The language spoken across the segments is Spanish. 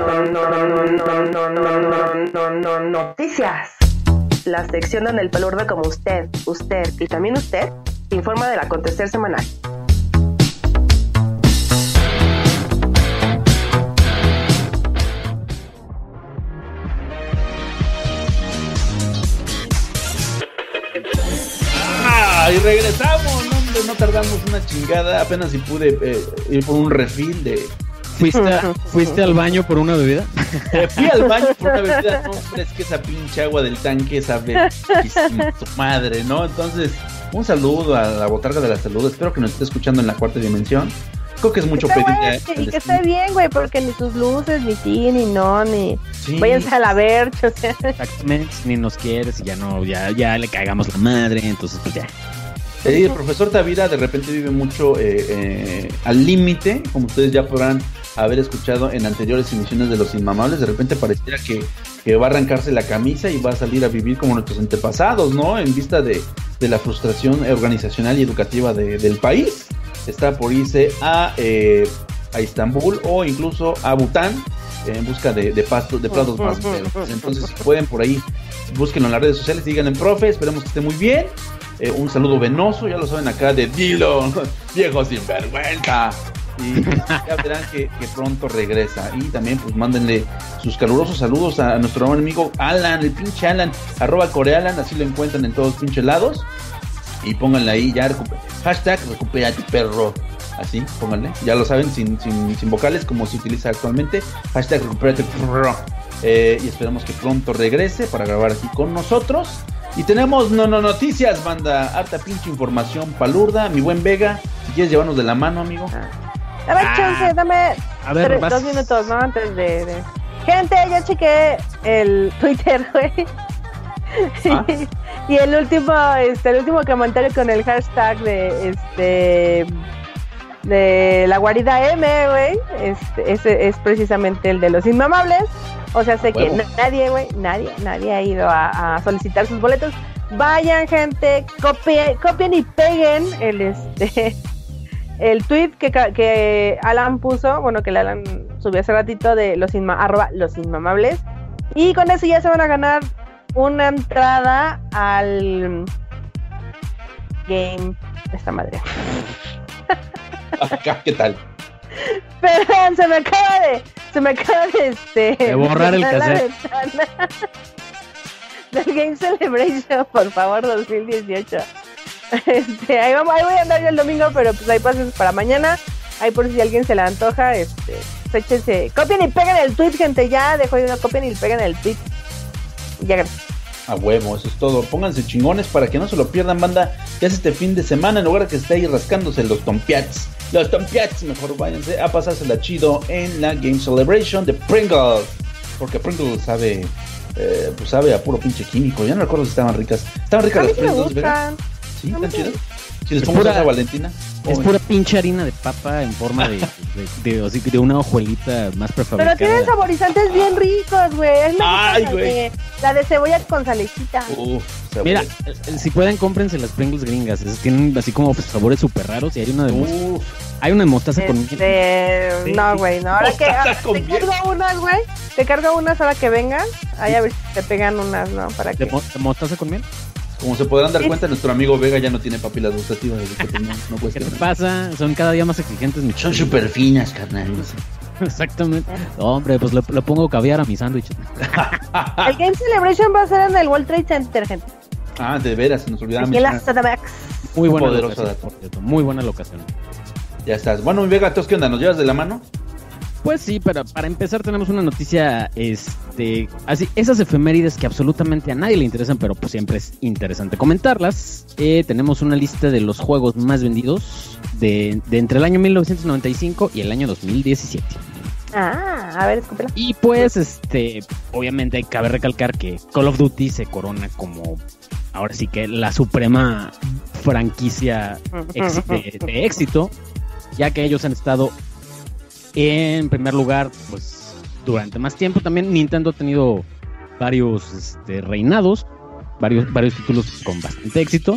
Noticias. La sección donde el palurdo como usted y también usted informa del acontecer semanal. Y regresamos, no, hombre, no tardamos una chingada, apenas si pude ir por un refil de... ¿Fuiste al baño por una bebida? Fui al baño por una bebida, no, hombre, es que esa pinche agua del tanque sabe su madre, ¿no? Entonces, un saludo a la botarga de la salud, espero que nos esté escuchando en la cuarta dimensión. Creo que es mucho pedir. Y que esté bien, güey, porque ni sus luces, ni ti, ni no, ni... Sí. Váyanse a la vercha, o sea... Exactamente, ni nos quieres y ya le cagamos la madre, entonces pues ya. El profesor Tavira de repente vive mucho al límite, como ustedes ya podrán haber escuchado en anteriores emisiones de Los Inmamables. De repente pareciera que va a arrancarse la camisa y va a salir a vivir como nuestros antepasados, ¿no? En vista de la frustración organizacional y educativa del país. Está por irse a Estambul o incluso a Bután en busca de prados más verdes. Entonces, si pueden por ahí, búsquenlo en las redes sociales, díganle, profe, esperemos que esté muy bien. Un saludo venoso, ya lo saben acá, de Dilo, viejo sinvergüenza. Y ya verán que pronto regresa. Y también pues mándenle sus calurosos saludos a nuestro amigo Alan, el pinche Alan, @corealan, así lo encuentran en todos pinches lados. Y pónganle ahí ya, hashtag recupérate perro. Así, pónganle, ya lo saben, sin vocales como se utiliza actualmente. Hashtag recupérate perro. Y esperamos que pronto regrese para grabar aquí con nosotros. Y tenemos noticias, banda, harta pinche información palurda. Mi buen Vega, si quieres llevarnos de la mano, amigo. Dame chance, dame a ver, 2 minutos, ¿no? Antes de... Gente, ya chequé el Twitter, güey. Y el último comentario con el hashtag de la guarida M, güey, ese es precisamente el de Los Inmamables. O sea, sé que nadie ha ido a solicitar sus boletos. Vayan, gente, copien y peguen el tweet que Alan puso, bueno, que Alan subió hace ratito de Los Inmamables. Y con eso ya se van a ganar una entrada al game de esta madre. Acá, ¿qué tal? Perdón, se me acaba de borrar el cassette del Game Celebration, por favor, 2018. Ahí voy a andar yo el domingo, pero pues hay pases para mañana. Ahí por si a alguien se le antoja, échense, copien y peguen el tweet, gente, ya dejó de una, copien y peguen el tweet. Ya, gracias. A huevo, eso es todo. Pónganse chingones para que no se lo pierdan, banda. Ya es este fin de semana, en lugar de que esté ahí rascándose los tompiats, mejor váyanse a pasársela chido en la Game Celebration de Pringles, porque Pringles sabe a puro pinche químico. Ya no recuerdo si estaban ricas. Estaban ricas las Pringles, ¿verdad? Sí, están chidas. Si les pongo salsa Valentina. Es pura pinche harina de papa en forma de una hojuelita más prefabricada. Pero tienen saborizantes bien ricos, güey. La de cebolla con salecita. Mira, si pueden, cómprense las Pringles gringas. Tienen así como sabores súper raros. Y hay una de mostaza. Hay una de mostaza con miel. No, güey, no. Ahora que te cargo unas, güey. Te cargo unas ahora que vengan. Ahí a ver si te pegan unas, ¿no? Para que... ¿De mostaza con miel? Como se podrán dar cuenta, nuestro amigo Vega ya no tiene papilas gustativas. No ¿Qué te pasa? Son cada día más exigentes, mi Son súper finas, carnal. Exactamente. No, hombre, pues le pongo caviar a mi sándwich. El Game Celebration va a ser en el World Trade Center, gente. Ah, de veras, se nos olvidaba. Aquí en la CDMX. Muy buena poderosa locación, muy buena locación. Ya estás. Bueno, mi Vega, ¿tú qué onda? ¿Nos llevas de la mano? Pues sí, pero para empezar tenemos una noticia, así, esas efemérides que absolutamente a nadie le interesan, pero pues siempre es interesante comentarlas. Tenemos una lista de los juegos más vendidos de entre el año 1995 y el año 2017. A ver, escúpela. Y pues, obviamente cabe recalcar que Call of Duty se corona como, ahora sí que la suprema franquicia de éxito, ya que ellos han estado en primer lugar, pues, durante más tiempo. También Nintendo ha tenido varios reinados, varios títulos con bastante éxito.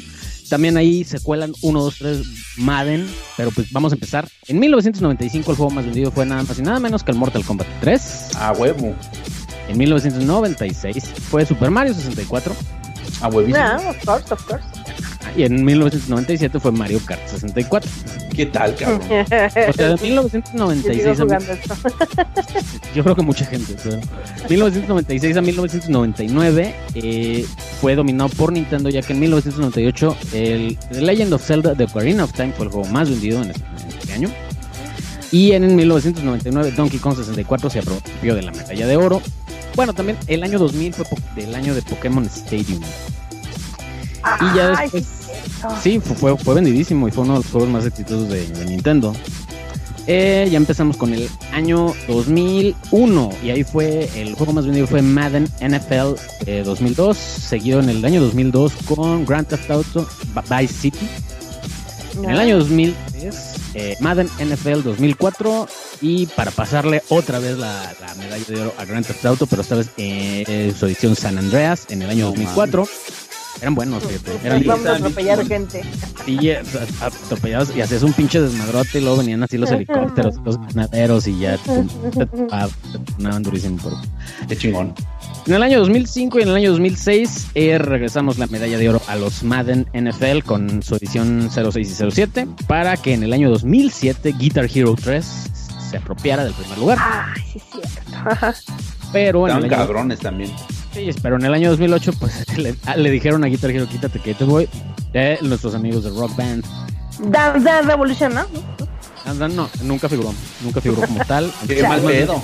también ahí se cuelan 1, 2, 3 Madden, pero pues vamos a empezar. En 1995 el juego más vendido fue nada más y nada menos que el Mortal Kombat 3. Ah, huevo. En 1996 fue Super Mario 64. Ah, huevísimo. Of course. Y en 1997 fue Mario Kart 64. ¿Qué tal, cabrón? O sea, de 1996 yo creo que mucha gente, pero 1996 a 1999 fue dominado por Nintendo, ya que en 1998 el The Legend of Zelda The Ocarina of Time fue el juego más vendido en este año. Y en 1999 Donkey Kong 64 se apropió de la medalla de oro. Bueno, también el año 2000 fue el año de Pokémon Stadium. Y ya después, sí, fue vendidísimo y fue uno de los juegos más exitosos de Nintendo. Ya empezamos con el año 2001 y ahí fue el juego más vendido fue Madden NFL 2002, seguido en el año 2002 con Grand Theft Auto Vice City. En el año 2003 Madden NFL 2004 y para pasarle otra vez la medalla de oro a Grand Theft Auto, pero esta vez su edición San Andreas en el año 2004. Eran buenos, fíjate. Vamos a atropellar gente. Sí, atropellados y hacías un pinche desmadrote y luego venían así los helicópteros, los granaderos y ya te tronaban durísimo. Qué chingón. En el año 2005 y en el año 2006 regresamos la medalla de oro a los Madden NFL con su edición 06 y 07 para que en el año 2007 Guitar Hero 3 se apropiara del primer lugar. Ay, sí, cierto. Pero Estaban cabrones también. Sí, pero en el año 2008 pues le dijeron a Guitar Hero, quítate que te voy, nuestros amigos de Rock Band. Dance Revolution, ¿no? No, nunca figuró como tal. Qué mal pedo.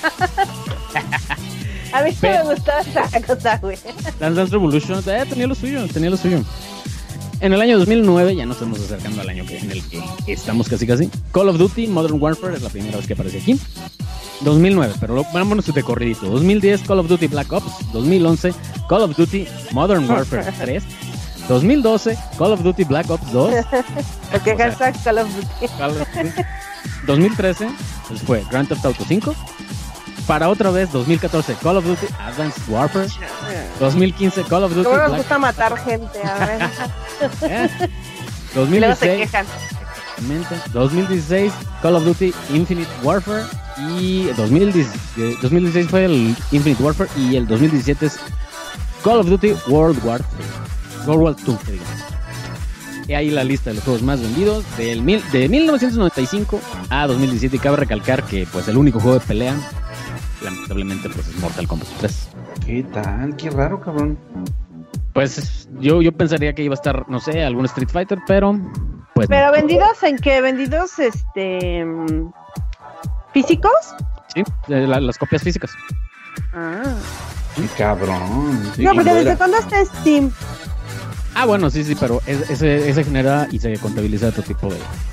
A mí me gustaba esa cosa, güey. Dance Revolution tenía lo suyo. En el año 2009, ya nos estamos acercando al año en el que estamos casi. Call of Duty Modern Warfare es la primera vez que aparece aquí. 2009, pero vámonos de corridito. 2010 Call of Duty Black Ops. 2011 Call of Duty Modern Warfare 3. 2012 Call of Duty Black Ops 2. Porque hashtag Call of Duty. 2013 pues fue Grand Theft Auto 5. Para otra vez 2014 Call of Duty Advanced Warfare. 2015 Call of Duty ¿Cómo nos Black... gusta matar gente? A ver. 2016 luego se quejan. 2016 Call of Duty Infinite Warfare y 2016 fue el Infinite Warfare y el 2017 es Call of Duty World War 2, y ahí la lista de los juegos más vendidos de 1995 a 2017 y cabe recalcar que pues el único juego de pelea lamentablemente pues es Mortal Kombat 3. ¿Qué tal? Qué raro, cabrón. Pues yo pensaría que iba a estar, no sé, algún Street Fighter, pero pues ¿pero no. vendidos en qué? ¿Vendidos físicos? Sí, las copias físicas. Ah. Qué cabrón. Sí, No, porque era. ¿desde cuándo está Steam? Ah, bueno, sí, pero ese genera y se contabiliza otro tipo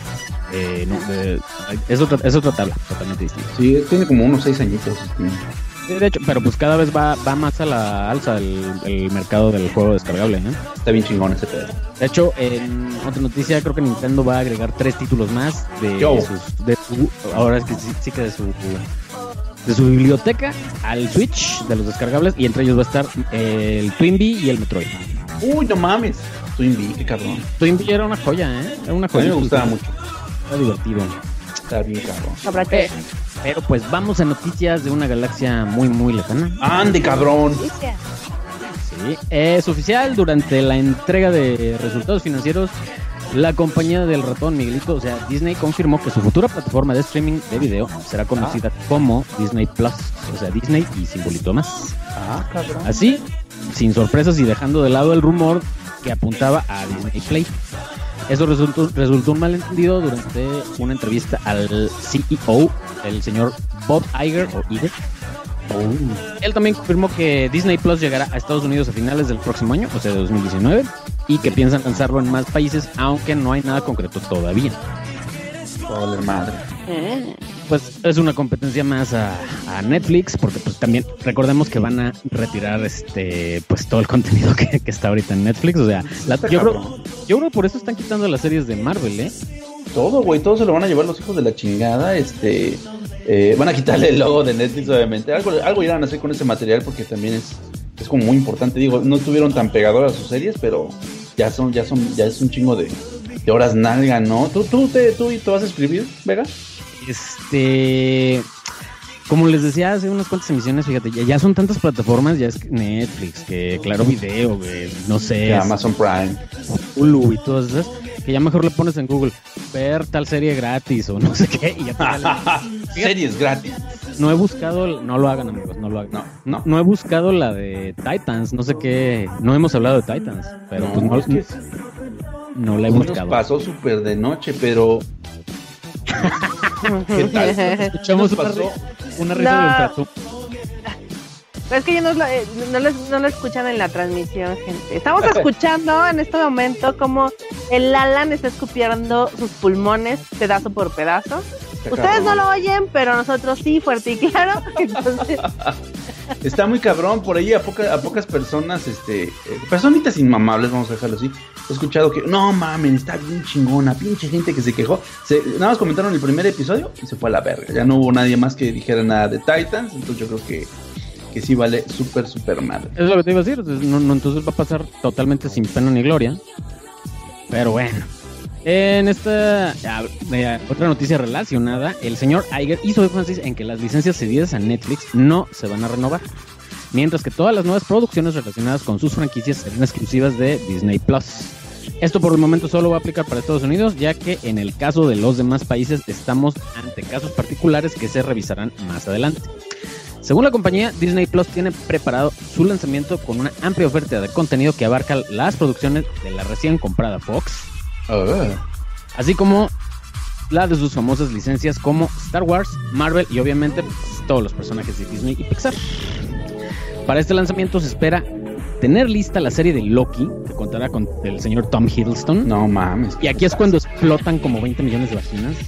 es otra tabla totalmente distinta. Sí, tiene como unos 6 añitos. Sí, de hecho, pero pues cada vez va más a la alza el mercado del juego descargable, ¿no? Está bien chingón ese pedo. De hecho, en otra noticia, creo que Nintendo va a agregar 3 títulos más ahora es que sí que de su biblioteca al Switch de los descargables, y entre ellos va a estar el Twinbee y el Metroid. Uy, no mames. Twinbee, qué cabrón. Twinbee era una joya, Era una A joya. mí me gustaba mucho. Está divertido. Está bien cabrón. Habrá que... Pero pues vamos a noticias de una galaxia muy, muy lejana. ¡Ande, cabrón! Sí, es oficial. Durante la entrega de resultados financieros, la compañía del ratón Miguelito, o sea, Disney, confirmó que su futura plataforma de streaming de video será conocida como Disney Plus, o sea, Disney y simbolito más. Ah, cabrón. Así, sin sorpresas y dejando de lado el rumor que apuntaba a Disney Play. Eso resultó un malentendido durante una entrevista al CEO, el señor Bob Iger, o Iger. Él también confirmó que Disney Plus llegará a Estados Unidos a finales del próximo año, o sea, de 2019, y que piensan lanzarlo en más países, aunque no hay nada concreto todavía. Joder, madre. Pues es una competencia más a Netflix, porque pues también recordemos que van a retirar pues todo el contenido que está ahorita en Netflix, o sea, yo creo por eso están quitando las series de Marvel, Todo, güey, todo se lo van a llevar los hijos de la chingada, van a quitarle el logo de Netflix, obviamente, algo irán a hacer con ese material, porque también es como muy importante, digo, no estuvieron tan pegadoras sus series, pero ya es un chingo de horas nalga, ¿no? ¿Tú te vas a escribir, Vega? Como les decía hace unas cuantas emisiones, fíjate, ya son tantas plataformas, ya es Netflix, que Claro Video, no sé, Amazon Prime, Hulu y todas esas, que ya mejor le pones en Google ver tal serie gratis o no sé qué y ya te sale. Series gratis. No he buscado, no lo hagan, amigos, no lo hagan. No he buscado la de Titans, no sé qué, no hemos hablado de Titans, pero no la he buscado. Nos pasó súper de noche, pero ¿qué tal? Escuchamos una risa de ultratumba. Es que no lo escuchan en la transmisión, gente. Estamos escuchando en este momento como el Alan está escupiendo sus pulmones pedazo por pedazo. Ustedes no lo oyen, pero nosotros sí, fuerte y claro. Entonces... Está muy cabrón, por ahí a pocas personas, personitas inmamables, vamos a dejarlo así. He escuchado que, no mamen, está bien chingona, pinche gente que se quejó. Nada más comentaron el primer episodio y se fue a la verga. Ya no hubo nadie más que dijera nada de Titans, entonces yo creo que sí vale súper madre. Es lo que te iba a decir, entonces va a pasar totalmente sin pena ni gloria. Pero bueno. En esta otra noticia relacionada, el señor Iger hizo énfasis en que las licencias cedidas a Netflix no se van a renovar, mientras que todas las nuevas producciones relacionadas con sus franquicias serán exclusivas de Disney Plus. Esto por el momento solo va a aplicar para Estados Unidos, ya que en el caso de los demás países estamos ante casos particulares que se revisarán más adelante. Según la compañía, Disney Plus tiene preparado su lanzamiento con una amplia oferta de contenido que abarca las producciones de la recién comprada Fox, así como la de sus famosas licencias como Star Wars, Marvel y obviamente pues, todos los personajes de Disney y Pixar. Para este lanzamiento se espera tener lista la serie de Loki, que contará con el señor Tom Hiddleston. No mames. Y aquí es cuando explotan como 20 millones de vaginas.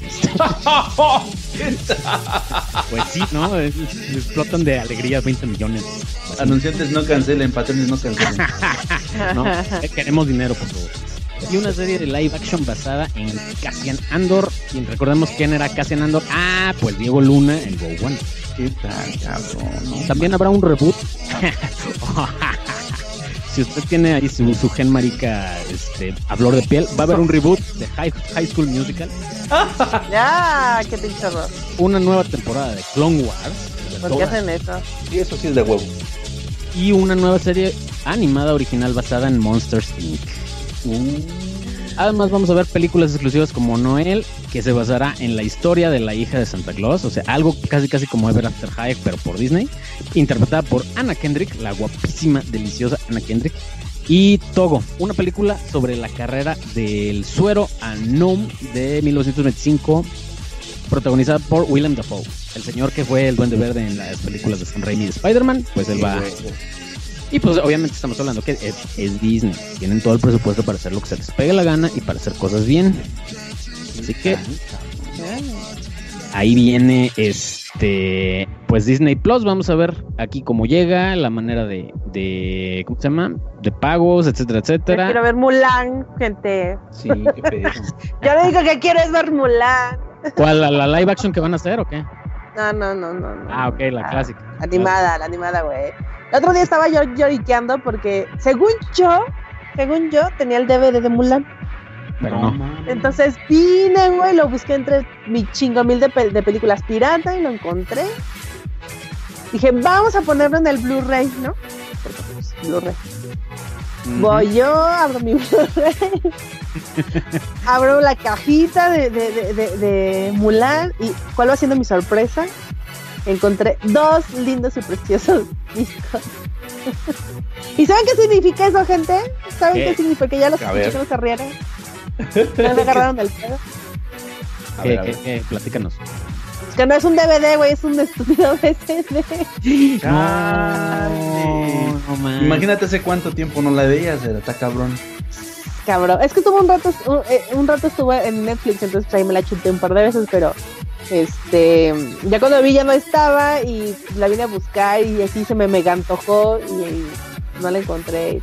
Pues sí, ¿no? Explotan de alegría 20 millones. Anunciantes no cancelen, patrones no cancelen. No, queremos dinero, por favor. Y una serie de live action basada en Cassian Andor. Y recordemos quién era Cassian Andor. Pues Diego Luna en Rogue One. ¿Qué tal, cabrón? No, también habrá un reboot. Si usted tiene ahí su gen marica a flor de piel, va a haber un reboot de High School Musical. Ya, qué pinche horror. Una nueva temporada de Clone Wars. ¿Por qué hacen eso? Y eso sí es de huevo. Y una nueva serie animada original basada en Monsters Inc. Además vamos a ver películas exclusivas como Noel, que se basará en la historia de la hija de Santa Claus, o sea, algo casi como Ever After High, pero por Disney, interpretada por Anna Kendrick, la guapísima, deliciosa Anna Kendrick. Y Togo, una película sobre la carrera del suero a Gnome de 1925, protagonizada por Willem Dafoe, el señor que fue el Duende Verde en las películas de Sam Raimi de Spider-Man, pues él va... Y pues obviamente estamos hablando que es Disney. Tienen todo el presupuesto para hacer lo que se les pegue la gana y para hacer cosas bien. Así que ahí viene pues Disney Plus. Vamos a ver aquí cómo llega, la manera de ¿cómo se llama? De pagos, etcétera. Quiero ver Mulan, gente. Sí, qué pedo. Yo lo único que quiero es ver Mulan. ¿Cuál? ¿La live action que van a hacer o qué? No. Ok, la clásica. La animada, güey. El otro día estaba yo lloriqueando porque, según yo, tenía el DVD de Mulan. Pero no. Entonces vine, güey, lo busqué entre mi chingo mil de películas pirata y lo encontré. Dije, vamos a ponerlo en el Blu-ray, ¿no? Porque pues, Blu-ray. Voy yo, abro mi Blu-ray, abro la cajita de Mulan y ¿cuál va siendo mi sorpresa? Encontré 2 lindos y preciosos discos. ¿Y saben qué significa eso, gente? ¿Saben qué significa? Que ya los escuché que no se rieron. ¿No me agarraron del pedo? ¿Qué? Platícanos. Es que no es un DVD, güey, es un estúpido VCD. No, man. Imagínate hace cuánto tiempo no la veías, está cabrón. Cabrón, es que estuvo un rato estuve en Netflix, entonces ahí me la chuté un par de veces, pero ya cuando vi ya no estaba y la vine a buscar y así se me mega antojó y no la encontré.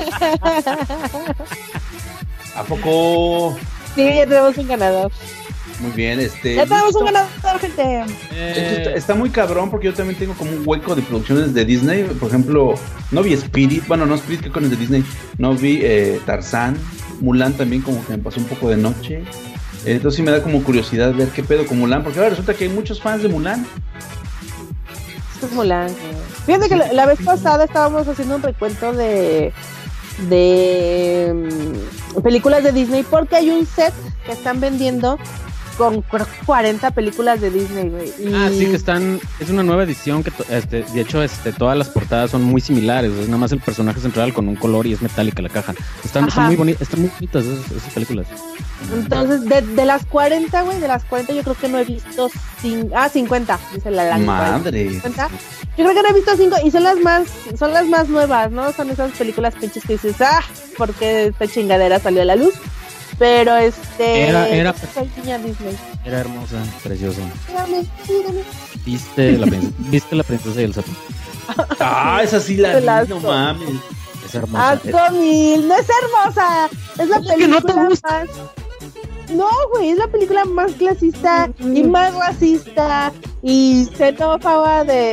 ¿A poco? Sí, ya tenemos un ganador. Muy bien, Ya tenemos un ganador, gente. Está muy cabrón porque yo también tengo como un hueco de producciones de Disney. Por ejemplo, no vi Spirit, bueno, no Spirit, que con es de Disney. No vi Tarzán, Mulan también como que me pasó un poco de noche. Entonces sí me da como curiosidad ver qué pedo con Mulan, porque ahora resulta que hay muchos fans de Mulan. Esto es Mulan. Fíjate que la vez pasada estábamos haciendo un recuento de películas de Disney porque hay un set que están vendiendo con 40 películas de Disney, güey. Sí, que están, es una nueva edición que de hecho todas las portadas son muy similares, es nada más el personaje central con un color y es metálica la caja. Están muy bonitas esas películas. Entonces, de las 40, güey, yo creo que no he visto 50, dice la madre. 50. Yo creo que no he visto 5 y son las más nuevas, ¿no? Son esas películas pinches que dices, porque esta chingadera salió a la luz. Pero era Disney. Era hermosa, preciosa. Dígame. ¿Viste la princesa y el sapo? Esa sí la vi, no mames. Es hermosa. Comil, no es hermosa. Es la película que no te gusta? más. No, güey, es la película más clasista y más racista y xenófoba de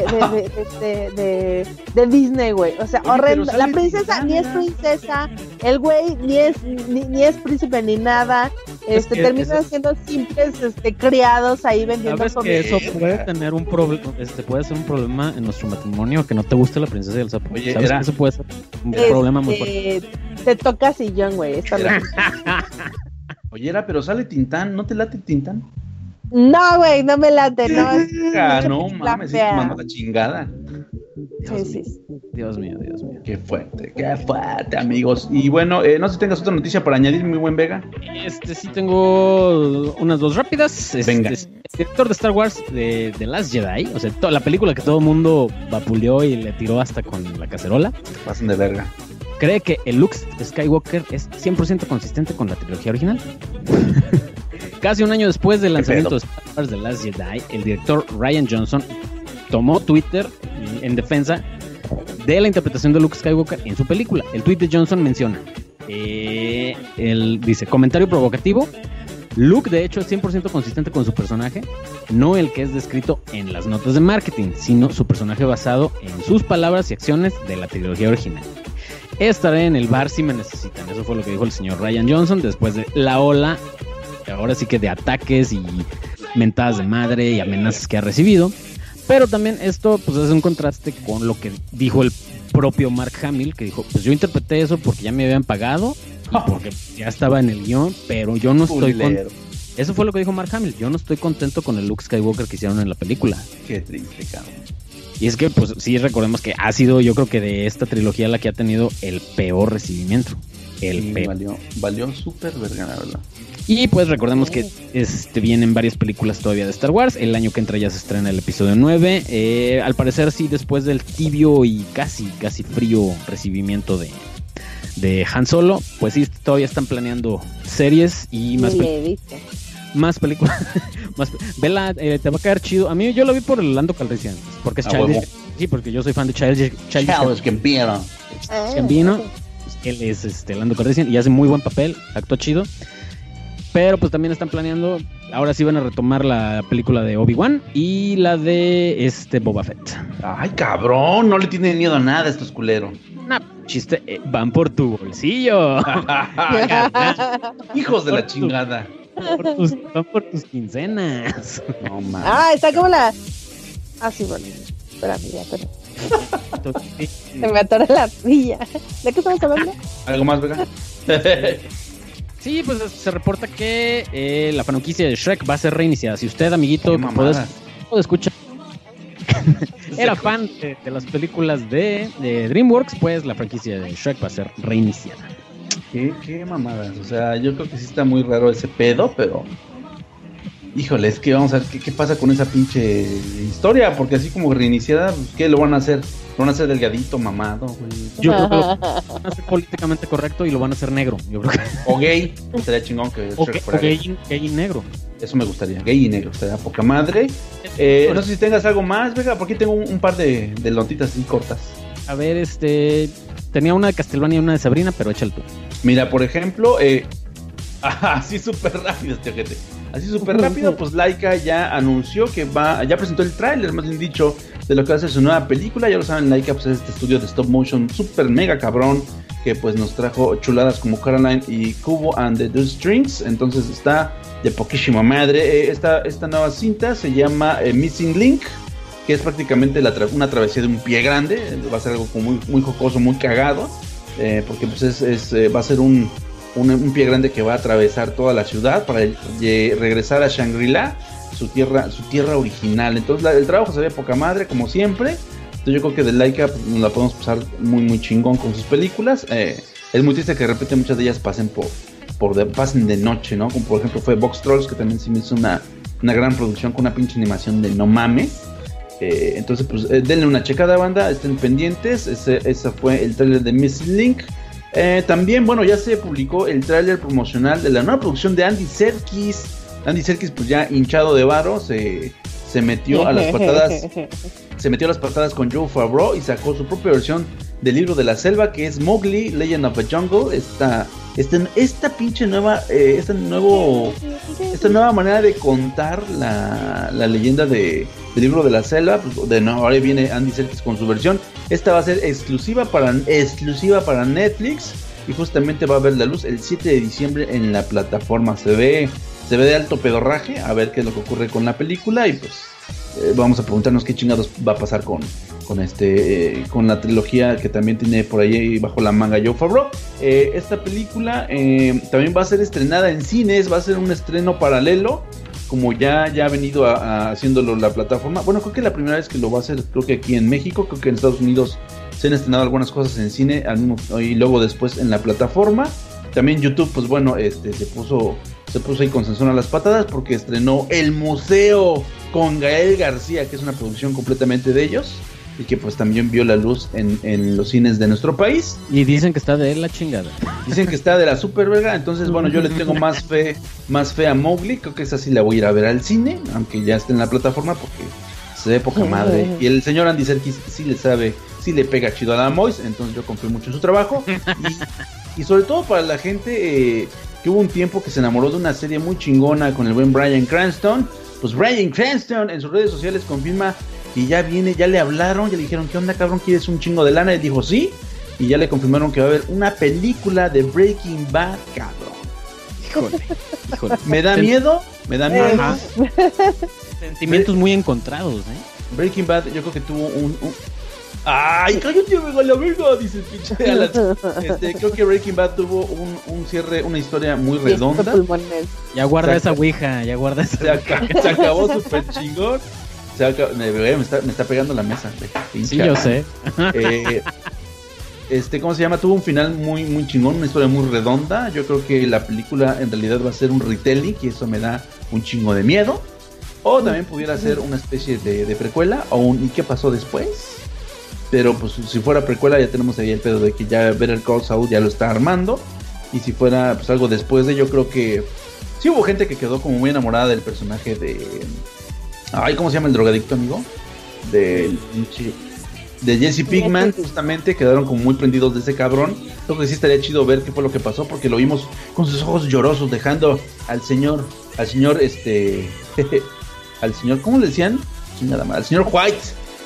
Disney, güey. O sea, horrendo. La princesa ni es princesa, el güey ni es príncipe ni nada. Terminan siendo simples criados ahí vendiendo comida. ¿Sabes que eso puede tener un problema? Puede ser un problema en nuestro matrimonio, que no te guste la princesa y el sapo. Oye, ¿sabes que eso puede ser un problema muy fuerte? Te toca sillón, güey. Oye, pero sale Tintán, ¿no te late Tintán? No, güey, no me late, no. No mames, sí te mandó la chingada. Dios mío. Qué fuerte, amigos. Y bueno, no sé si tengas otra noticia para añadir, mi buen Vega. Sí tengo unas dos rápidas. Venga. El director de Star Wars de The Last Jedi, o sea, la película que todo el mundo vapuleó y le tiró hasta con la cacerola. Pasen de verga. Cree que el Luke Skywalker es 100% consistente con la trilogía original. Casi un año después del lanzamiento de Star Wars The Last Jedi, el director Rian Johnson tomó Twitter en defensa de la interpretación de Luke Skywalker en su película. El tweet de Johnson menciona, él dice, comentario provocativo, Luke de hecho es 100% consistente con su personaje, no el que es descrito en las notas de marketing, sino su personaje basado en sus palabras y acciones de la trilogía original. Estaré en el bar si me necesitan. Eso fue lo que dijo el señor Rian Johnson después de la ola, ahora sí que de ataques y mentadas de madre y amenazas que ha recibido. Pero también esto pues es un contraste con lo que dijo el propio Mark Hamill, que dijo, pues yo interpreté eso porque ya me habían pagado y porque ya estaba en el guión, pero yo no estoy contento. Eso fue lo que dijo Mark Hamill, yo no estoy contento con el Luke Skywalker que hicieron en la película. Qué triste, cabrón. Y es que, pues sí, recordemos que ha sido, yo creo que de esta trilogía la que ha tenido el peor recibimiento. Valió súper verga, la verdad. Y pues recordemos que vienen varias películas todavía de Star Wars. El año que entra ya se estrena el episodio 9. Al parecer sí, después del tibio y casi frío recibimiento de Han Solo, pues sí, todavía están planeando series y más películas. Vela, te va a quedar chido. A mí yo lo vi por el Lando Calrissian, porque es Childish. Sí, porque yo soy fan de Childish Gambino. Gambino. Él es Lando Calrissian y hace muy buen papel, actúa chido. Pero pues también están planeando, ahora sí van a retomar la película de Obi-Wan y la de Boba Fett. Ay, cabrón, no le tienen miedo a nada a estos culeros. Nah, chiste, van por tu bolsillo. Hijos de la chingada. Van por tus quincenas. No mames. Está como la... sí, bueno. Espérame, Se me atora la silla. ¿De qué estamos hablando? ¿Algo más, Vega? Sí, pues se reporta que la franquicia de Shrek va a ser reiniciada. Si usted, amiguito, puede escuchar, era fan de las películas de DreamWorks, pues la franquicia de Shrek va a ser reiniciada. Qué mamadas. O sea, yo creo que sí está muy raro ese pedo, pero... Híjole, es que vamos a ver qué pasa con esa pinche historia, porque así como reiniciada, pues, ¿qué lo van a hacer? Lo van a hacer delgadito, mamado, güey. Yo creo que lo van a hacer políticamente correcto y lo van a hacer negro. Yo creo que... O gay, estaría chingón que... O gay y negro. Eso me gustaría, gay y negro, estaría poca madre. No sé si tengas algo más, Vega, porque tengo un par de notitas así cortas. A ver, tenía una de Castlevania y una de Sabrina, pero échale tú. Mira, por ejemplo, así súper rápido, gente. Así súper rápido, pues Laika ya anunció que ya presentó el tráiler, más bien dicho, de lo que va a ser su nueva película. Ya lo saben, Laika pues es este estudio de stop motion súper mega cabrón, que pues nos trajo chuladas como Coraline y Kubo and the Two Strings. Entonces está de poquísima madre. Esta nueva cinta se llama Missing Link, que es prácticamente una travesía de un pie grande. Va a ser algo como muy, muy jocoso, muy cagado, porque pues va a ser un pie grande que va a atravesar toda la ciudad para regresar a Shangri-La, su tierra original. Entonces el trabajo se ve poca madre, como siempre. Entonces yo creo que de Laika pues, nos la podemos pasar muy muy chingón con sus películas. Es muy triste que de repente muchas de ellas pasen pasen de noche, ¿no? Como por ejemplo fue Box Trolls, que también se me hizo una gran producción con una pinche animación de no mames. Entonces pues denle una checada, banda, estén pendientes. Ese fue el trailer de Missing Link. También, bueno, ya se publicó el tráiler promocional de la nueva producción de Andy Serkis. Andy Serkis, pues ya hinchado de varo, se metió a las patadas. Se metió a las patadas con Joe Favreau y sacó su propia versión del libro de la selva, que es Mowgli, Legend of the Jungle. Esta pinche nueva, esta nueva manera de contar la leyenda del libro de la selva. Pues, ahora viene Andy Serkis con su versión. Esta va a ser exclusiva para Netflix y justamente va a ver la luz el 7 de diciembre en la plataforma. Se ve de alto pedorraje, a ver qué es lo que ocurre con la película y pues vamos a preguntarnos qué chingados va a pasar con la trilogía que también tiene por ahí bajo la manga Joe Favreau. Esta película también va a ser estrenada en cines, va a ser un estreno paralelo, como ya ha venido haciéndolo la plataforma. Bueno, creo que la primera vez que lo va a hacer, creo que aquí en México, creo que en Estados Unidos se han estrenado algunas cosas en cine y luego después en la plataforma. También YouTube, pues bueno, se puso ahí con Sansón a las patadas porque estrenó El Museo con Gael García, que es una producción completamente de ellos y que pues también vio la luz en los cines de nuestro país. Y dicen que está de la chingada. Dicen que está de la super verga. Entonces bueno, yo le tengo más fe a Mowgli. Creo que esa sí la voy a ir a ver al cine, aunque ya esté en la plataforma, porque se ve poca madre. Y el señor Andy Serkis sí le sabe, sí le pega chido a la Mois. Entonces yo confío mucho en su trabajo. Y sobre todo para la gente que hubo un tiempo que se enamoró de una serie muy chingona con el buen Bryan Cranston. Pues Bryan Cranston en sus redes sociales confirma que ya viene, ya le hablaron, ya le dijeron, ¿qué onda, cabrón? ¿Quieres un chingo de lana? Y dijo, sí. Y ya le confirmaron que va a haber una película de Breaking Bad, cabrón. Híjole. Me da miedo. Sentimientos muy encontrados, Breaking Bad, yo creo que tuvo ¡ay, cállate, me la verga! Dice el pinche Alan. Creo que Breaking Bad tuvo un cierre, una historia muy redonda. Ya guarda esa ouija, ya guarda esa. Se acabó súper chingón. Me está pegando la mesa. Sí, yo sé. ¿Cómo se llama? Tuvo un final muy, muy chingón, una historia muy redonda. Yo creo que la película en realidad va a ser un retelling y eso me da un chingo de miedo. O también pudiera ser una especie de precuela o ¿y qué pasó después? Pero pues si fuera precuela ya tenemos ahí el pedo de que ya Better Call Saul ya lo está armando. Y si fuera pues algo después de, yo creo que sí hubo gente que quedó como muy enamorada del personaje de... Ay, ¿cómo se llama el drogadicto, amigo? De Jesse Pinkman, justamente, quedaron como muy prendidos de ese cabrón. Creo que sí estaría chido ver qué fue lo que pasó, porque lo vimos con sus ojos llorosos, dejando al señor, al señor, ¿cómo le decían? Al señor White.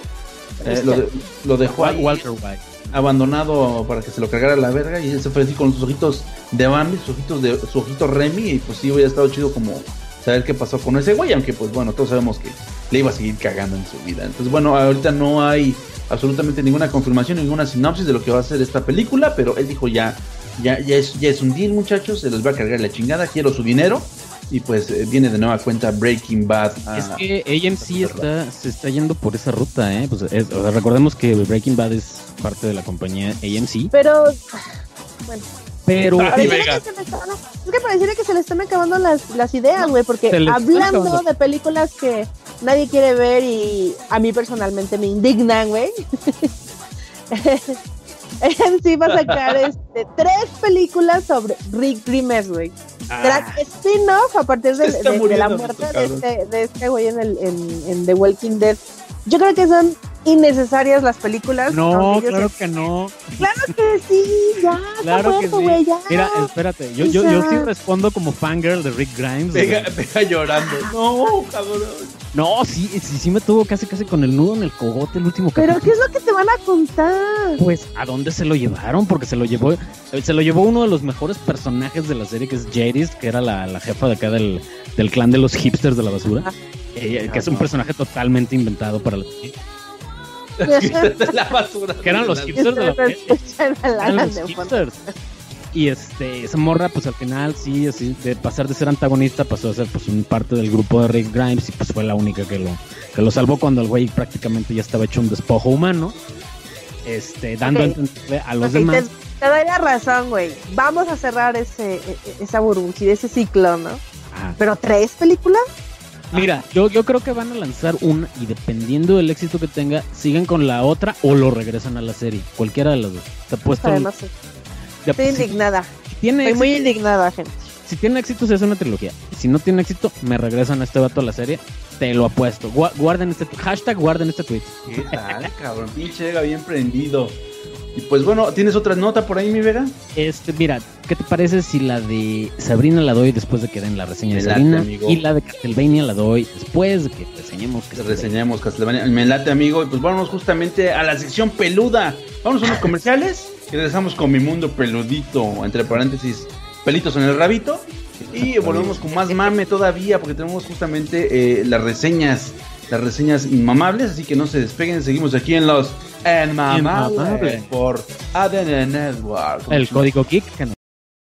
Lo dejó ahí, Walter White, abandonado para que se lo cargara la verga, y él se fue así con sus ojitos de Bambi, su ojito Remy, y pues sí hubiera estado chido como saber qué pasó con ese güey, aunque pues bueno, todos sabemos que le iba a seguir cagando en su vida. Entonces bueno, ahorita no hay absolutamente ninguna confirmación, ninguna sinopsis de lo que va a ser esta película, pero él dijo ya es un deal, muchachos, se les va a cargar la chingada, quiero su dinero. Y pues viene de nueva cuenta Breaking Bad. Es que AMC se está yendo por esa ruta, Pues, recordemos que Breaking Bad es parte de la compañía AMC. Pero, bueno. Vega. Es que pareciera que se le están acabando las ideas, güey, porque hablando de películas que nadie quiere ver y a mí personalmente me indignan, güey. AMC va a sacar 3 películas sobre Rick Grimes, güey. Spin-off a partir de la muerte de este güey en The Walking Dead. Yo creo que son innecesarias las películas. No, claro que no. Claro que sí, ya. Claro que sí. Wey, ya. Mira, espérate, yo sí respondo como fangirl de Rick Grimes. Pega llorando. No, cabrón. No, sí me tuvo casi con el nudo en el cogote el último capítulo. ¿Pero qué es lo que te van a contar? Pues, ¿a dónde se lo llevaron? Porque se lo llevó uno de los mejores personajes de la serie, que es Jadis, que era la jefa de acá del clan de los hipsters de la basura. Que es un personaje totalmente inventado para la serie. La basura. Que eran los hipsters de la serie. Eran los hipsters. Y esa morra, pues al final, sí, así, de pasar de ser antagonista, pasó a ser pues un parte del grupo de Rick Grimes, y pues fue la única que lo salvó cuando el güey prácticamente ya estaba hecho un despojo humano. Dando a entender a los demás. Te doy la razón, güey. Vamos a cerrar esa burbuja, ese ciclo, ¿no? Ajá. Pero 3 películas. Mira, yo creo que van a lanzar una, y dependiendo del éxito que tenga, siguen con la otra o lo regresan a la serie. Cualquiera de las dos. Te he puesto. Además, estoy indignada. Estoy muy indignada, gente. Si tiene éxito, se hace una trilogía. Y si no tiene éxito, me regresan a este vato a la serie. Te lo apuesto. Guarden hashtag guarden este tweet. ¿Qué tal, cabrón? Pinche Vega bien prendido. Y pues bueno, ¿tienes otra nota por ahí, mi Vega? Mira, ¿qué te parece si la de Sabrina la doy después de que den la reseña de Sabrina? Amigo. Y la de Castlevania la doy después de que reseñemos Castlevania. Me late, amigo. Y pues vámonos justamente a la sección peluda. Vámonos a unos comerciales y regresamos con mi mundo peludito, entre paréntesis, pelitos en el rabito. Y volvemos con más mame todavía, porque tenemos justamente las reseñas inmamables, así que no se despeguen. Seguimos aquí en los Inmamables por ADN Network. El código geek que no.